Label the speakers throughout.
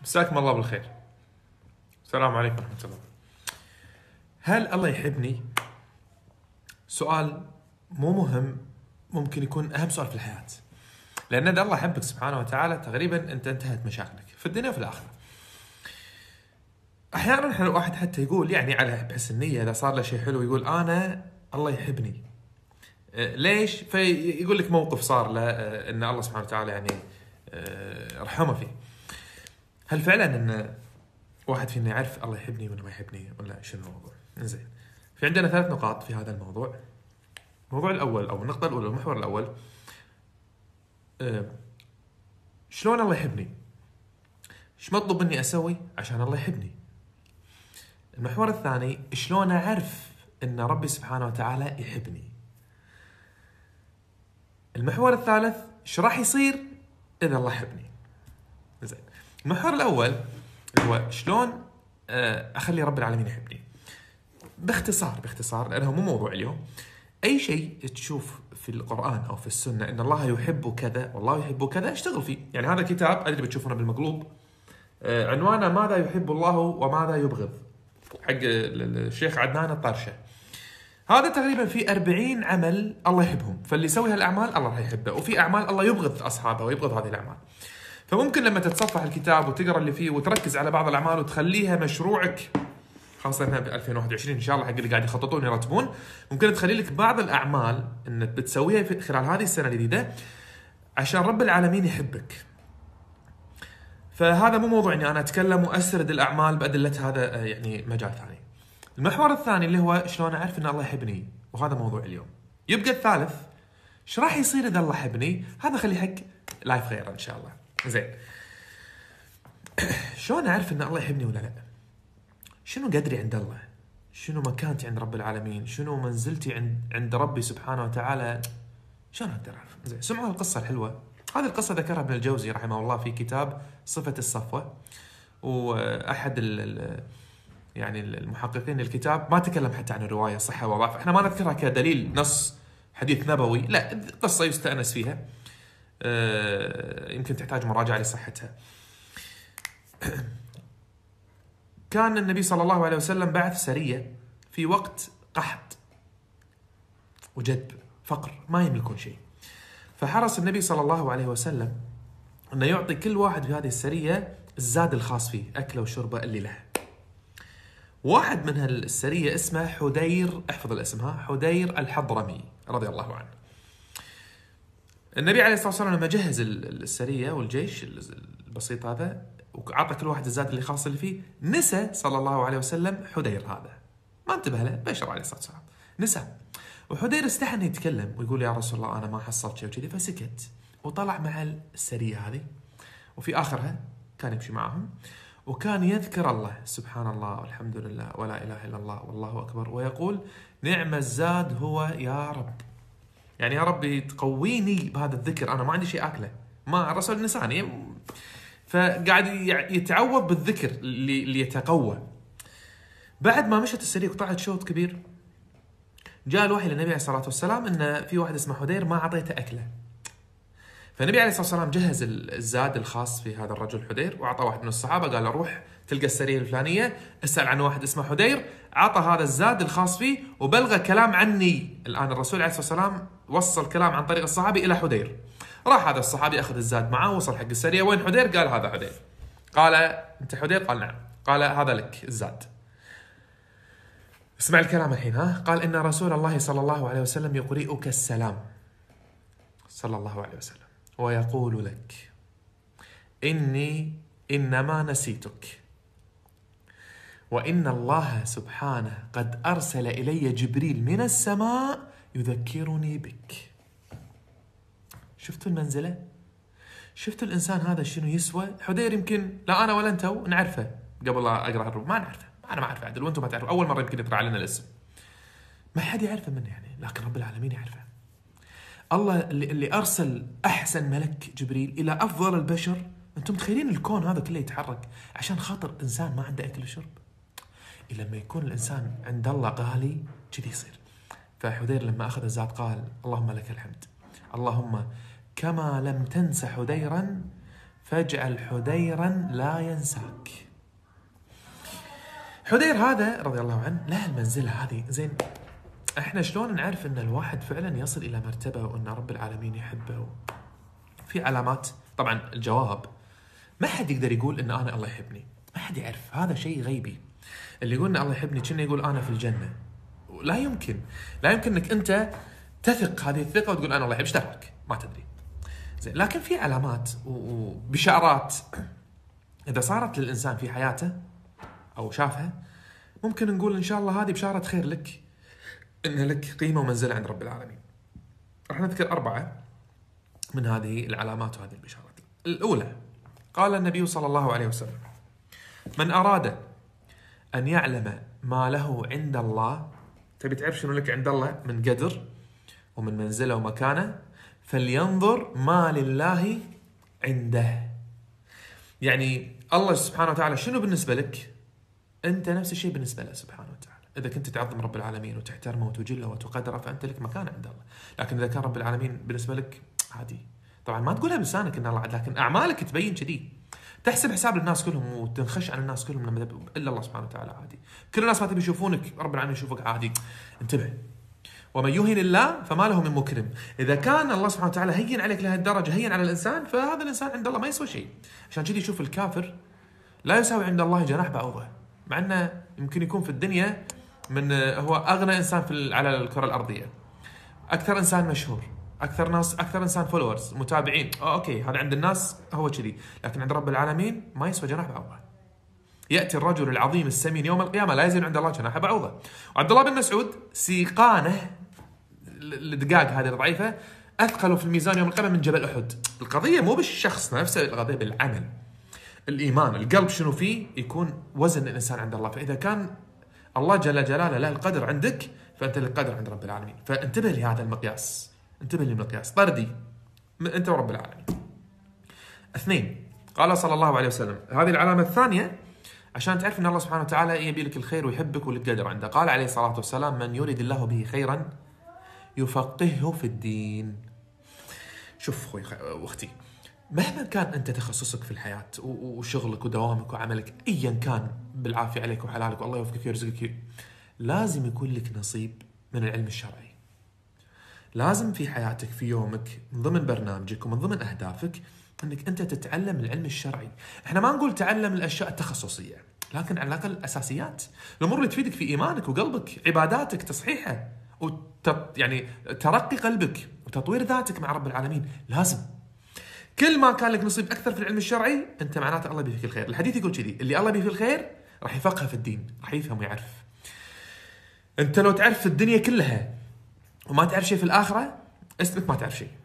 Speaker 1: مساكم الله بالخير. السلام عليكم ورحمة الله. هل الله يحبني؟ سؤال مو مهم، ممكن يكون أهم سؤال في الحياة. لأن إذا الله يحبك سبحانه وتعالى تقريبا أنت انتهت مشاكلك في الدنيا وفي الآخرة. أحيانا الواحد حتى يقول يعني على بحس النية إذا صار له شيء حلو يقول أنا الله يحبني. ليش؟ فيقول لك موقف صار له إن الله سبحانه وتعالى يعني رحمه فيه. هل فعلا إن واحد فينا يعرف الله يحبني ولا ما يحبني ولا شنو الموضوع؟ زين. في عندنا 3 نقاط في هذا الموضوع. الموضوع الأول أو النقطة الأولى المحور الأول، شلون الله يحبني؟ ايش مطلوب مني أسوي عشان الله يحبني؟ المحور الثاني، شلون أعرف إن ربي سبحانه وتعالى يحبني؟ المحور الثالث، ايش راح يصير إذا الله يحبني؟ زين. المحور الأول هو شلون أخلي رب العالمين يحبني. باختصار لأنه مو موضوع اليوم. أي شيء تشوف في القرآن أو في السنة إن الله يحب كذا والله يحب كذا اشتغل فيه. يعني هذا كتاب أدري بتشوفونه بالمقلوب، عنوانه ماذا يحب الله وماذا يبغض، حق الشيخ عدنان الطرشة. هذا تقريبا في 40 عمل الله يحبهم، فاللي يسوي هالأعمال الله راح يحبه، وفي أعمال الله يبغض أصحابه ويبغض هذه الأعمال. فممكن لما تتصفح الكتاب وتقرأ اللي فيه وتركز على بعض الأعمال وتخليها مشروعك، خاصة ب 2021 إن شاء الله حق اللي قاعد يخططون يرتبون، ممكن تخلي لك بعض الأعمال إنك بتسويها في خلال هذه السنة الجديدة عشان رب العالمين يحبك. فهذا مو موضوع إني أنا أتكلم وأسرد الأعمال بأدلة، هذا يعني مجال ثاني. المحور الثاني اللي هو شلون أعرف إن الله يحبني، وهذا موضوع اليوم. يبقى الثالث، إيش راح يصير إذا الله يحبني؟ هذا خلي حق لايف غير إن شاء الله. زين. شلون أعرف إن الله يحبني ولا لا؟ شنو قدري عند الله؟ شنو مكانتي عند رب العالمين؟ شنو منزلتي عند ربي سبحانه وتعالى؟ شلون اقدر اعرف؟ زين، سمعوا القصه الحلوه. هذه القصه ذكرها ابن الجوزي رحمه الله في كتاب صفه الصفوه، واحد يعني المحققين للكتاب ما تكلم حتى عن الروايه صحه وضعف. احنا ما نذكرها كدليل نص حديث نبوي، لا، قصه يستانس فيها، يمكن تحتاج مراجعه لصحتها. كان النبي صلى الله عليه وسلم بعث سرية في وقت قحط وجدب فقر، ما يملكون شيء. فحرص النبي صلى الله عليه وسلم أنه يعطي كل واحد في هذه السرية الزاد الخاص فيه، أكله وشربه اللي له. واحد من هالسرية اسمه حدير، احفظ الاسم، حدير الحضرمي رضي الله عنه. النبي عليه الصلاة والسلام لما جهز السرية والجيش البسيط هذا وعطى كل واحد الزاد اللي خاص اللي فيه، نسى صلى الله عليه وسلم حدير هذا، ما انتبه له، بشر عليه الصلاة والسلام، نسى. وحدير استحى انه يتكلم ويقول يا رسول الله انا ما حصلت شيء وكذي، فسكت وطلع مع السرية هذه، وفي اخرها كان يمشي معهم وكان يذكر الله، سبحان الله والحمد لله ولا اله الا الله والله اكبر، ويقول نعم الزاد هو يا رب. يعني يا ربي تقويني بهذا الذكر، انا ما عندي شيء اكله، ما الرسول نساني، فقاعد يتعوض بالذكر اللي يتقوى. بعد ما مشت السرية وقطعت شوط كبير، جاء الوحي للنبي عليه الصلاة والسلام إن في واحد اسمه حدير ما عطيته أكله. فالنبي عليه الصلاة والسلام جهز الزاد الخاص في هذا الرجل حدير، وأعطى واحد من الصحابة قال له روح تلقى السرية الفلانية، اسأل عن واحد اسمه حدير، عطى هذا الزاد الخاص فيه وبلغ كلام عني. الآن الرسول عليه الصلاة والسلام وصل كلام عن طريق الصحابي إلى حدير. راح هذا الصحابي أخذ الزاد معه، وصل حق السرية، وين حدير؟ قال هذا حدير. قال أنت حدير؟ قال نعم. قال هذا لك الزاد. اسمع الكلام الحين، قال إن رسول الله صلى الله عليه وسلم يقرئك السلام صلى الله عليه وسلم ويقول لك إني إنما نسيتك، وإن الله سبحانه قد أرسل إلي جبريل من السماء يذكرني بك. شفتوا المنزلة؟ شفتوا الإنسان هذا شنو يسوى؟ حدير يمكن لا أنا ولا أنت نعرفه قبل لا أقرأ الروح، ما نعرفه، أنا ما أعرفه عدل وأنتم ما تعرفوا، أول مرة يمكن يطلع علينا الاسم، ما حد يعرفه منه يعني، لكن رب العالمين يعرفه. الله اللي أرسل أحسن ملك جبريل إلى أفضل البشر. أنتم متخيلين الكون هذا كله يتحرك عشان خاطر إنسان ما عنده أكل وشرب؟ لما يكون الإنسان عند الله غالي كذي يصير. فحدير لما أخذ الزاد قال اللهم لك الحمد، اللهم كما لم تنس حديرا فاجعل حديرا لا ينساك. حدير هذا رضي الله عنه له المنزلة هذه. زين، احنا شلون نعرف ان الواحد فعلا يصل الى مرتبة وان رب العالمين يحبه؟ في علامات. طبعا الجواب ما حد يقدر يقول ان انا الله يحبني، ما حد يعرف، هذا شيء غيبي. اللي يقول ان الله يحبني كأنه يقول انا في الجنة. لا يمكن انك انت تثق هذه الثقة وتقول انا الله يحب. ايش دراك؟ ما تدري. زين، لكن في علامات وبشارات اذا صارت للانسان في حياته او شافها، ممكن نقول ان شاء الله هذه بشارة خير لك، ان لك قيمة ومنزلة عند رب العالمين. راح نذكر 4 من هذه العلامات وهذه البشارات. الأولى، قال النبي صلى الله عليه وسلم: من أراد أن يعلم ما له عند الله، تبي تعرف شنو لك عند الله من قدر ومن منزلة ومكانة، فلينظر ما لله عنده. يعني الله سبحانه وتعالى شنو بالنسبة لك؟ أنت نفس الشيء بالنسبة له سبحانه وتعالى. إذا كنت تعظم رب العالمين وتحترمه وتجله وتقدره، فأنت لك مكان عند الله. لكن إذا كان رب العالمين بالنسبة لك عادي، طبعا ما تقولها بلسانك ان الله عاد، لكن اعمالك تبين كذي. تحسب حساب للناس كلهم وتنخش على الناس كلهم لما الا الله سبحانه وتعالى عادي. كل الناس ما تبي يشوفونك، رب العالمين يشوفك عادي. انتبه، ومن يهن الله فما له من مكرم. اذا كان الله سبحانه وتعالى هين عليك لهالدرجه، هين على الانسان، فهذا الانسان عند الله ما يسوى شيء. عشان كذي يشوف الكافر لا يساوي عند الله جناح بعوضه، مع انه يمكن يكون في الدنيا من هو اغنى انسان على الكره الارضيه، اكثر انسان مشهور، اكثر انسان فولورز، متابعين. اوكي، هذا عند الناس هو كذي، لكن عند رب العالمين ما يسوى جناح بعوضه. ياتي الرجل العظيم السمين يوم القيامه لا يزن عند الله جناح بعوضه. وعبد الله بن مسعود سيقانه الدقاق هذه الضعيفه اثقل في الميزان يوم القيامه من جبل احد. القضيه مو بالشخص نفسه، القضيه بالعمل، الايمان، القلب شنو فيه، يكون وزن الانسان عند الله. فاذا كان الله جل جلاله له القدر عندك، فانت للقدر عند رب العالمين. فانتبه لهذا المقياس، انتبه للمقياس طردي انت ورب العالمين. 2، قال صلى الله عليه وسلم، هذه العلامة الثانية عشان تعرف ان الله سبحانه وتعالى يبي لك الخير ويحبك ولك قدر عنده. قال عليه الصلاة والسلام: من يريد الله به خيرا يفقهه في الدين. شوف اخوي واختي، مهما كان انت تخصصك في الحياة وشغلك ودوامك وعملك ايا كان، بالعافية عليك وحلالك والله يوفقك ويرزقك، لازم يكون لك نصيب من العلم الشرعي. لازم في حياتك، في يومك، من ضمن برنامجك ومن ضمن أهدافك، أنك أنت تتعلم العلم الشرعي. إحنا ما نقول تعلم الأشياء التخصصية، لكن على الأقل الأساسيات، الأمور اللي تفيدك في إيمانك وقلبك، عباداتك، تصحيحها، يعني ترقي قلبك وتطوير ذاتك مع رب العالمين. لازم كل ما كان لك نصيب أكثر في العلم الشرعي، أنت معناته الله بيفيك الخير. الحديث يقول كذي: اللي الله بيفيه الخير راح يفقه في الدين، راح يفهم ويعرف. أنت لو تعرف في الدنيا كلها وما تعرف شيء في الآخرة، اسمك ما تعرف شيء.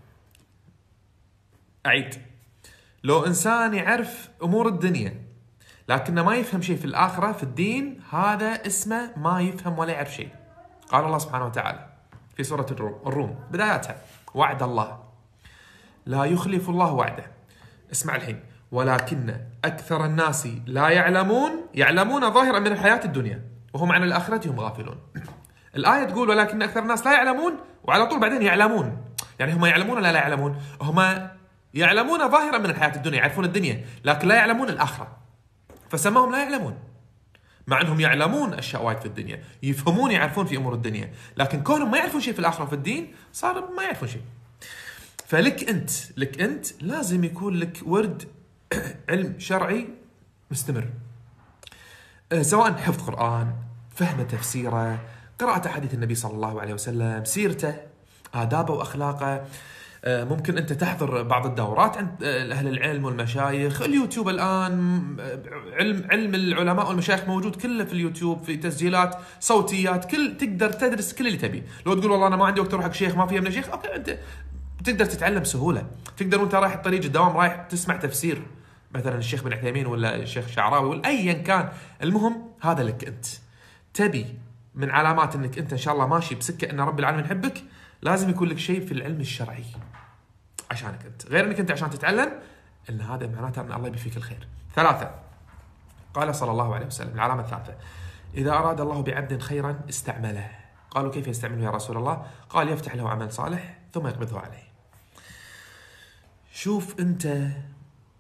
Speaker 1: أعيد، لو إنسان يعرف أمور الدنيا لكنه ما يفهم شيء في الآخرة، في الدين، هذا اسمه ما يفهم ولا يعرف شيء. قال الله سبحانه وتعالى في سورة الروم بداياتها: وعد الله لا يخلف الله وعده. اسمع الحين: ولكن أكثر الناس لا يعلمون ظاهرا من الحياة الدنيا وهم عن الآخرة هم غافلون. الآية تقول ولكن أكثر الناس لا يعلمون، وعلى طول بعدين يعلمون. يعني هم يعلمون ولا لا يعلمون؟ هم يعلمون ظاهرا من الحياة الدنيا، يعرفون الدنيا، لكن لا يعلمون الآخرة، فسماهم لا يعلمون. مع أنهم يعلمون أشياء وايد في الدنيا، يفهمون يعرفون في أمور الدنيا، لكن كونهم ما يعرفون شيء في الآخرة وفي الدين، صار ما يعرفون شيء. فلك أنت لازم يكون لك ورد علم شرعي مستمر، سواء حفظ قرآن، فهم تفسيره، قراءة أحاديث النبي صلى الله عليه وسلم، سيرته، آدابه وأخلاقه. ممكن أنت تحضر بعض الدورات عند أهل العلم والمشايخ. اليوتيوب الآن علم العلماء والمشايخ موجود كله في اليوتيوب، في تسجيلات صوتيات، تقدر تدرس كل اللي تبي. لو تقول والله أنا ما عندي وقت أروح حق شيخ، ما فيها من شيخ، أوكي، أنت تقدر تتعلم بسهولة. تقدر وأنت رايح الطريق الدوام رايح تسمع تفسير مثلا الشيخ بن عثيمين ولا الشيخ شعراوي ولا أيا كان. المهم هذا لك أنت. تبي من علامات أنك أنت إن شاء الله ماشي بسكة أن رب العالمين يحبك، لازم يكون لك شيء في العلم الشرعي عشانك أنت، غير أنك أنت عشان تتعلم، إن هذا معناته أن الله بيفيك الخير. 3، قال صلى الله عليه وسلم العلامة الثالثة: إذا أراد الله بعبد خيرا استعمله. قالوا: كيف يستعمله يا رسول الله؟ قال: يفتح له عمل صالح ثم يقبضه عليه. شوف أنت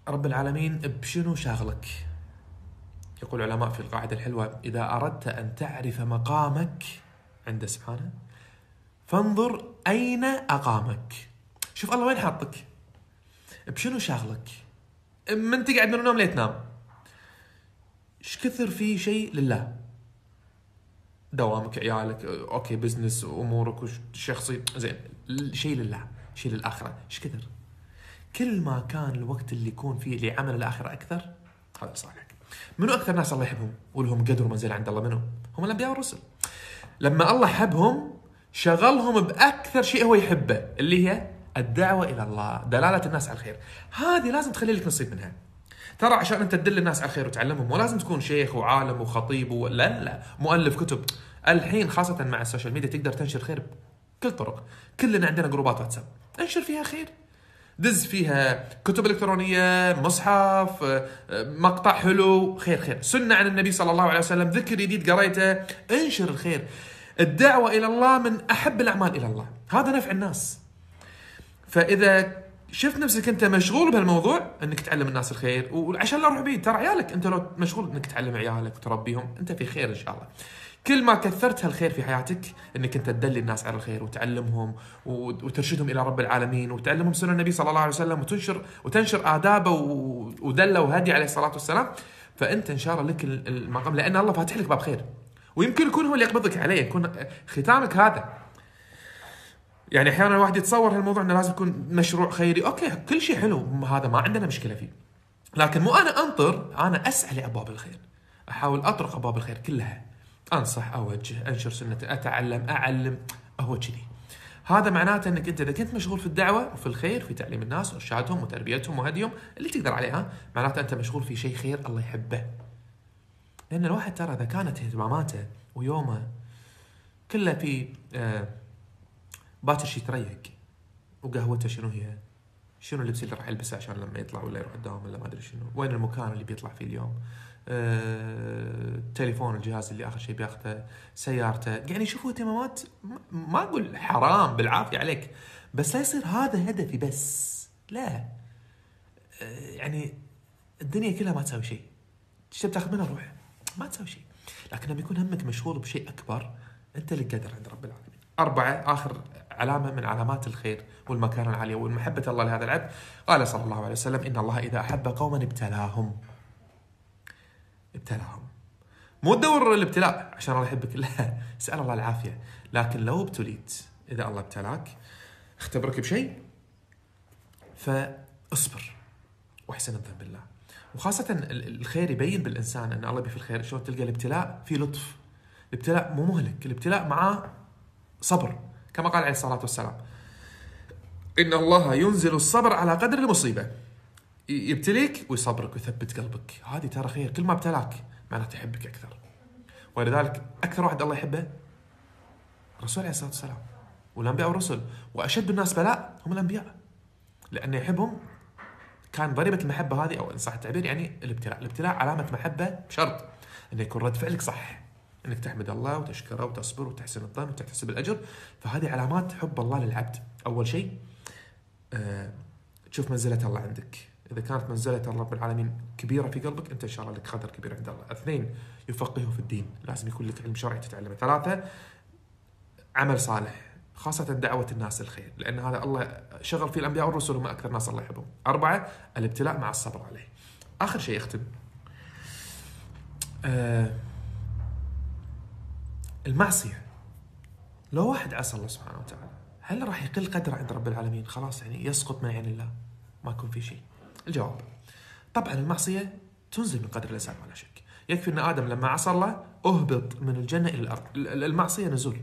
Speaker 1: رب العالمين بشنو شاغلك. يقول العلماء في القاعدة الحلوة: إذا أردت أن تعرف مقامك عنده سبحانه فانظر أين أقامك. شوف الله وين حاطك، بشنو شاغلك، من تقعد من النوم لتنام ايش كثر في شيء لله، دوامك، عيالك، اوكي، بزنس، امورك الشخصي، زين، شيء لله، شيء للآخرة، ايش كثر. كل ما كان الوقت اللي يكون فيه لعمل الآخرة أكثر، هذا صالح. منو أكثر ناس الله يحبهم ولهم قدر ومنزلة عند الله؟ منو؟ هم الأنبياء والرسل. لما الله حبهم شغلهم بأكثر شيء هو يحبه، اللي هي الدعوة إلى الله، دلالة الناس على الخير. هذه لازم تخلي لك نصيب منها. ترى عشان أنت تدل الناس على الخير وتعلمهم، مو لازم تكون شيخ وعالم وخطيب لا مؤلف كتب. الحين خاصة مع السوشيال ميديا تقدر تنشر خير بكل طرق. كلنا عندنا جروبات واتساب، انشر فيها خير، دز فيها كتب إلكترونية، مصحف، مقطع حلو، خير، سنة عن النبي صلى الله عليه وسلم، ذكر جديد قريته، انشر الخير. الدعوة إلى الله من أحب الأعمال إلى الله، هذا نفع الناس. فإذا شفت نفسك أنت مشغول بهالموضوع، أنك تعلم الناس الخير، وعشان لا أروح بعيد، ترى عيالك أنت لو مشغول أنك تعلم عيالك وتربيهم، أنت في خير إن شاء الله. كل ما كثرت هالخير في حياتك، انك انت تدلي الناس على الخير وتعلمهم وترشدهم الى رب العالمين وتعلمهم سنة النبي صلى الله عليه وسلم وتنشر آدابه ودله وهدي عليه الصلاة والسلام، فانت ان شاء الله لك المقام، لان الله فاتح لك باب خير، ويمكن يكون هو اللي يقبضك عليه، يكون ختامك هذا. يعني احيانا الواحد يتصور هالموضوع انه لازم يكون مشروع خيري، اوكي كل شيء حلو، هذا ما عندنا مشكلة فيه، لكن مو انا انطر، انا اسعى لابواب الخير، احاول اطرق ابواب الخير كلها، انصح، اوجه، انشر سنة، اتعلم، اعلم، هو كذي. هذا معناته انك انت اذا كنت مشغول في الدعوه وفي الخير، في تعليم الناس وارشادهم وتربيتهم وهديهم اللي تقدر عليها، معناته انت مشغول في شيء خير الله يحبه. لان الواحد ترى اذا كانت اهتماماته ويومه كله في باكر شي تريق، وقهوته شنو هي، شنو اللبس اللي راح يلبسه عشان لما يطلع ولا يروح الدوام ولا ما ادري شنو، وين المكان اللي بيطلع فيه اليوم، التليفون، الجهاز اللي آخر شيء بياخذه، سيارته، يعني شوفوا اهتمامات، ما أقول حرام بالعافية عليك، بس لا يصير هذا هدفي بس، لا. يعني الدنيا كلها ما تساوي شيء، تشتي بتاخذ منها روح، ما تساوي شيء، لكن لما يكون همك مشغول بشيء أكبر، أنت اللي قادر عند رب العالمين. 4 آخر علامة من علامات الخير والمكانة العالية والمحبة الله لهذا العبد، قال صلى الله عليه وسلم: إن الله إذا أحب قوما ابتلاهم. مو تدور الابتلاء عشان الله يحبك، لا، اسأل الله العافية. لكن لو ابتليت، إذا الله ابتلاك، اختبرك بشيء، فاصبر واحسن الظن بالله. وخاصة الخير يبين بالإنسان أن الله في الخير. شلون تلقى الابتلاء في لطف، الابتلاء مو مهلك، الابتلاء معاه صبر، كما قال عليه الصلاة والسلام: إن الله ينزل الصبر على قدر المصيبة. يبتليك ويصبرك ويثبت قلبك، هذه ترى خير. كل ما ابتلاك معناته يحبك أكثر. ولذلك أكثر واحد الله يحبه الرسول عليه الصلاة والسلام، والأنبياء والرسل، وأشد الناس بلاء هم الأنبياء، لأنه يحبهم. كان ضريبة المحبة هذه، أو إن صح التعبير، يعني الابتلاء علامة محبة، بشرط أن يكون رد فعلك صح، أنك تحمد الله وتشكره وتصبر وتحسن الظن وتحتسب الأجر. فهذه علامات حب الله للعبد. أول شيء تشوف منزلة الله عندك، إذا كانت منزلة رب العالمين كبيرة في قلبك، أنت إن شاء الله لك قدر كبير عند الله. 2 يفقهه في الدين، لازم يكون لك علم شرعي تتعلمه. 3 عمل صالح، خاصة دعوة الناس الخير، لأن هذا الله شغل فيه الأنبياء والرسل، هم أكثر ناس الله يحبهم. 4 الابتلاء مع الصبر عليه. آخر شيء أختم، المعصية. لو واحد عصى الله سبحانه وتعالى، هل راح يقل قدره عند رب العالمين؟ خلاص يعني يسقط من عين الله، ما يكون في شيء؟ الجواب: طبعا المعصية تنزل من قدر الإنسان ولا شك. يكفي أن آدم لما عصى الله أهبط من الجنة إلى الأرض، المعصية نزول.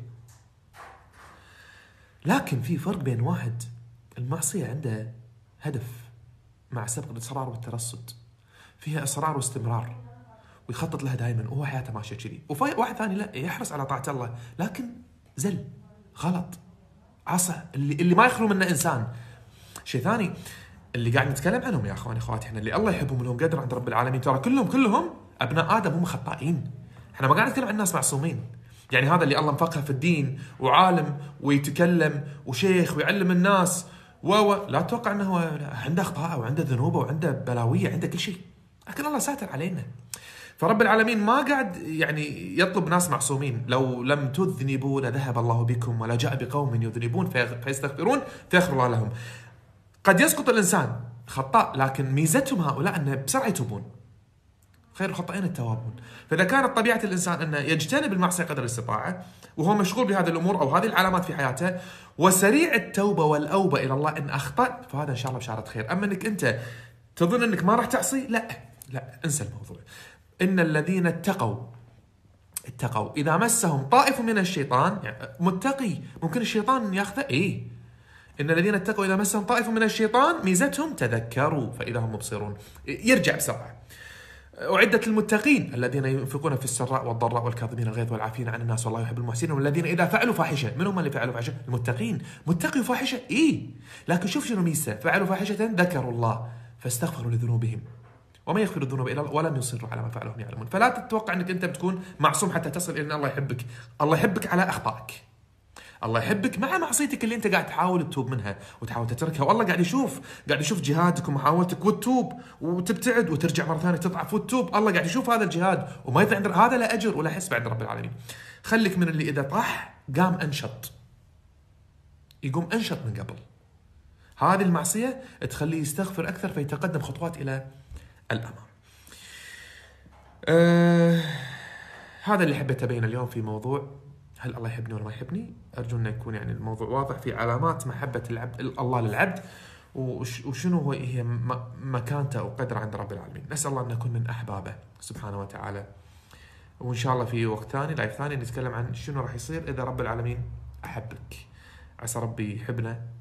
Speaker 1: لكن في فرق بين واحد المعصية عنده هدف مع سبق الإصرار والترصد، فيها إصرار واستمرار ويخطط لها دائما وهو حياته ماشية كذي، وواحد ثاني لا، يحرص على طاعة الله لكن زل، غلط، عصى، اللي ما يخلو منه إنسان. شيء ثاني اللي قاعد نتكلم عنهم يا أخواني أخواتي، إحنا اللي الله يحبهم لهم قدر عند رب العالمين، ترى كلهم أبناء آدم، هم خطائين. إحنا ما قاعد نتكلم عن الناس معصومين. يعني هذا اللي الله مفقه في الدين وعالم ويتكلم وشيخ ويعلم الناس لا تتوقع انه عنده اخطاء وعنده ذنوب وعنده بلاويه، عنده كل شيء، لكن الله ساتر علينا. فرب العالمين ما قاعد يعني يطلب ناس معصومين. لو لم تذنبوا لذهب الله بكم ولا جاء بقوم يذنبون فيستغفرون فيغفر الله لهم. قد يسقط الإنسان خطاء، لكن ميزتهم هؤلاء أنه بسرعة يتوبون. خير الخطائين التوابون. فإذا كانت طبيعة الإنسان أنه يجتنب المعصية قدر الاستطاعة وهو مشغول بهذه الأمور أو هذه العلامات في حياته وسريع التوبة والأوبة إلى الله إن أخطأت، فهذا إن شاء الله بشارة خير. أما أنك أنت تظن أنك ما راح تعصي، لا انسى الموضوع. إن الذين اتقوا إذا مسهم طائف من الشيطان، يعني متقي ممكن الشيطان ياخذه، إن الذين اتقوا إذا مسهم طائف من الشيطان ميزتهم تذكروا فإذا هم مبصرون، يرجع بسرعة. أعدت للمتقين الذين ينفقون في السراء والضراء والكاظمين الغيظ والعافين عن الناس والله يحب المحسنين والذين إذا فعلوا فاحشة. من هم اللي فعلوا فاحشة؟ المتقين. متقي وفاحشة لكن شوف شنو ميزته، فعلوا فاحشة ذكروا الله فاستغفروا لذنوبهم وما يغفر الذنوب إلا الله ولم يصروا على ما فعلوا وهم يعلمون. فلا تتوقع أنك أنت بتكون معصوم حتى تصل إلى أن الله يحبك. الله يحبك على أخطائك، الله يحبك مع معصيتك اللي أنت قاعد تحاول تتوب منها وتحاول تتركها، والله قاعد يشوف جهادك ومحاولتك وتتوب وتبتعد وترجع مرة ثانية تضعف وتتوب. الله قاعد يشوف هذا الجهاد وما يضيع هذا لا أجر ولا حسب عند رب العالمين. خليك من اللي إذا طاح قام أنشط، يقوم أنشط من قبل. هذه المعصية تخليه يستغفر أكثر فيتقدم خطوات إلى الأمام. هذا اللي حبيت أبينه اليوم في موضوع هل الله يحبني ولا ما يحبني. أرجو أن يكون يعني الموضوع واضح في علامات محبة العبد الله للعبد وشنو هي مكانته وقدره عند رب العالمين. نسأل الله أن نكون من أحبابه سبحانه وتعالى. وإن شاء الله في وقت ثاني لايف ثاني نتكلم عن شنو راح يصير إذا رب العالمين أحبك. عسى ربي يحبنا